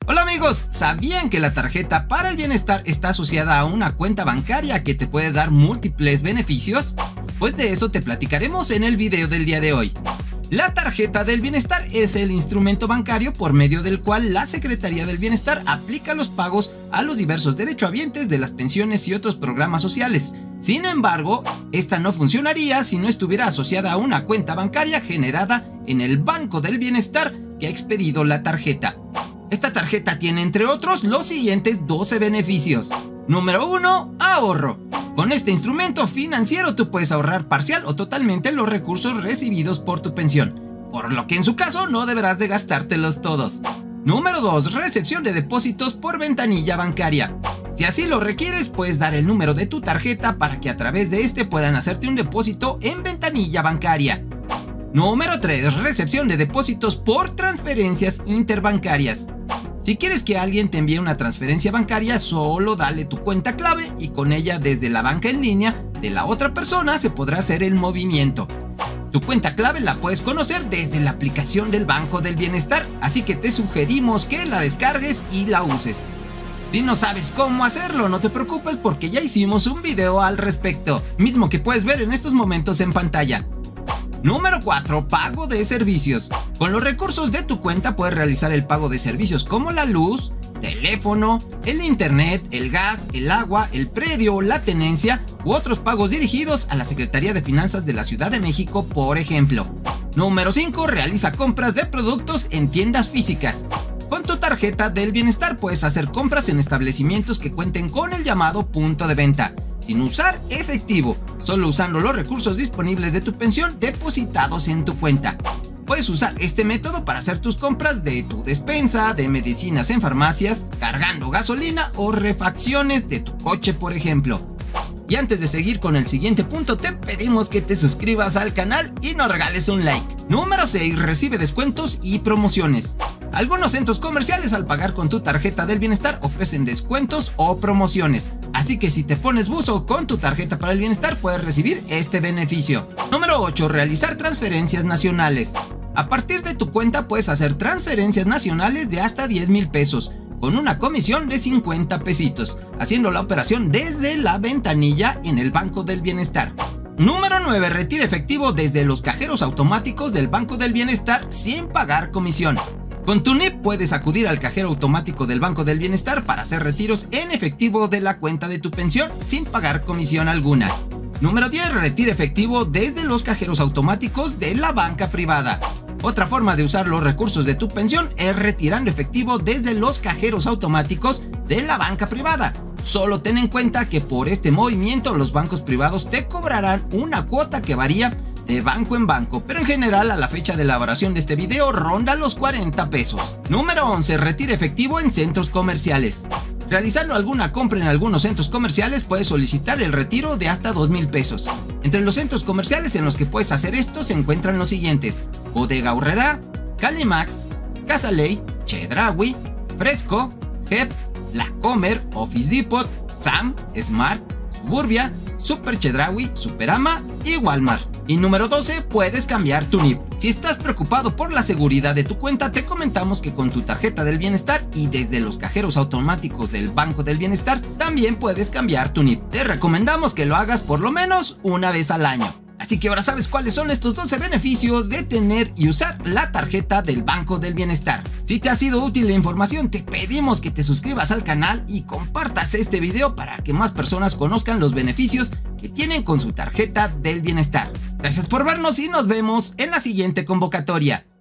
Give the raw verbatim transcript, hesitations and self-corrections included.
Hola amigos, ¿sabían que la tarjeta para el bienestar está asociada a una cuenta bancaria que te puede dar múltiples beneficios? Pues de eso te platicaremos en el video del día de hoy. La tarjeta del bienestar es el instrumento bancario por medio del cual la Secretaría del Bienestar aplica los pagos a los diversos derechohabientes de las pensiones y otros programas sociales. Sin embargo, esta no funcionaría si no estuviera asociada a una cuenta bancaria generada en el Banco del Bienestar que ha expedido la tarjeta. Esta tarjeta tiene, entre otros, los siguientes doce beneficios. Número uno. Ahorro. Con este instrumento financiero tú puedes ahorrar parcial o totalmente los recursos recibidos por tu pensión, por lo que en su caso no deberás de gastártelos todos. Número dos. Recepción de depósitos por ventanilla bancaria. Si así lo requieres, puedes dar el número de tu tarjeta para que a través de este puedan hacerte un depósito en ventanilla bancaria. Número tres. Recepción de depósitos por transferencias interbancarias. Si quieres que alguien te envíe una transferencia bancaria, solo dale tu cuenta clave y con ella desde la banca en línea de la otra persona se podrá hacer el movimiento. Tu cuenta clave la puedes conocer desde la aplicación del Banco del Bienestar, así que te sugerimos que la descargues y la uses. Si no sabes cómo hacerlo, no te preocupes porque ya hicimos un video al respecto, mismo que puedes ver en estos momentos en pantalla. Número cuatro. Pago de servicios. Con los recursos de tu cuenta puedes realizar el pago de servicios como la luz, teléfono, el internet, el gas, el agua, el predio, la tenencia u otros pagos dirigidos a la Secretaría de Finanzas de la Ciudad de México, por ejemplo. Número cinco. Realiza compras de productos en tiendas físicas. Con tu tarjeta del bienestar puedes hacer compras en establecimientos que cuenten con el llamado punto de venta, sin usar efectivo, solo usando los recursos disponibles de tu pensión depositados en tu cuenta. Puedes usar este método para hacer tus compras de tu despensa, de medicinas en farmacias, cargando gasolina o refacciones de tu coche, por ejemplo. Y antes de seguir con el siguiente punto, te pedimos que te suscribas al canal y nos regales un like. Número seis. Recibe descuentos y promociones. Algunos centros comerciales al pagar con tu tarjeta del bienestar ofrecen descuentos o promociones. Así que si te pones buzo con tu tarjeta para el bienestar puedes recibir este beneficio. Número ocho. Realizar transferencias nacionales. A partir de tu cuenta puedes hacer transferencias nacionales de hasta diez mil pesos. Con una comisión de cincuenta pesitos, haciendo la operación desde la ventanilla en el Banco del Bienestar. Número nueve. Retira efectivo desde los cajeros automáticos del Banco del Bienestar sin pagar comisión. Con tu N I P puedes acudir al cajero automático del Banco del Bienestar para hacer retiros en efectivo de la cuenta de tu pensión sin pagar comisión alguna. Número diez. Retira efectivo desde los cajeros automáticos de la banca privada. Otra forma de usar los recursos de tu pensión es retirando efectivo desde los cajeros automáticos de la banca privada. Solo ten en cuenta que por este movimiento los bancos privados te cobrarán una cuota que varía de banco en banco, pero en general a la fecha de elaboración de este video ronda los cuarenta pesos. Número once. Retira efectivo en centros comerciales. Realizando alguna compra en algunos centros comerciales puedes solicitar el retiro de hasta dos mil pesos. Entre los centros comerciales en los que puedes hacer esto se encuentran los siguientes: Bodega Aurrerá, Calimax, Casa Ley, Chedraui, Fresco, Jep, La Comer, Office Depot, Sam, Smart, Suburbia, Super Chedraui, Superama y Walmart. Y número doce. Puedes cambiar tu N I P. Si estás preocupado por la seguridad de tu cuenta, te comentamos que con tu tarjeta del bienestar y desde los cajeros automáticos del Banco del Bienestar también puedes cambiar tu N I P. Te recomendamos que lo hagas por lo menos una vez al año. Así que ahora sabes cuáles son estos doce beneficios de tener y usar la tarjeta del Banco del Bienestar. Si te ha sido útil la información, te pedimos que te suscribas al canal y compartas este video para que más personas conozcan los beneficios que tienen con su tarjeta del bienestar. Gracias por vernos y nos vemos en la siguiente convocatoria.